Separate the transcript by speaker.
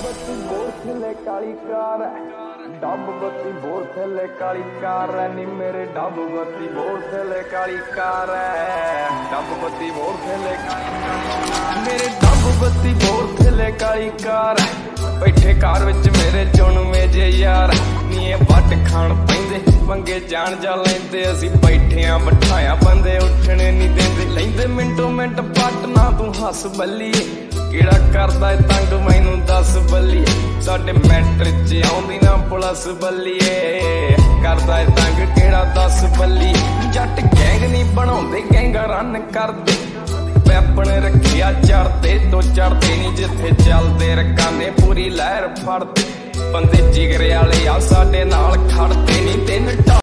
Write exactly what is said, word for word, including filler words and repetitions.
Speaker 1: बत्ती बोर थले काली कार है, डब बत्ती बोर थले काली कार है नी मेरे डब बत्ती बोर थले काली कार है, डब बत्ती बोर थले मेरे डब बत्ती बोर थले काली कार है। बैठे कार विच मेरे चुनवे जे यार नी वट खाण पैंदे पंगे जान जा लैंदे असी बैठे आ बिठाया बंदे उठने नहीं देंदे लैंदे मिंटो मिंट पटना तू हस बल्लीए केड़ा करदा है तंग मैनू दस बल्लीए साडे मैटर च आउंदी ना पुलिस बल्लीए करदा है तंग केड़ा दस बल्ली जट गैंग नहीं बनाउंदे गैंग रन करदे वैपन रखिया चढ़ते तो चढ़ते नहीं जिथे चलते रकाने पूरी लहर फड़ते बंदे जिगरे वाले आ साडे नाल खड़ते नहीं तीन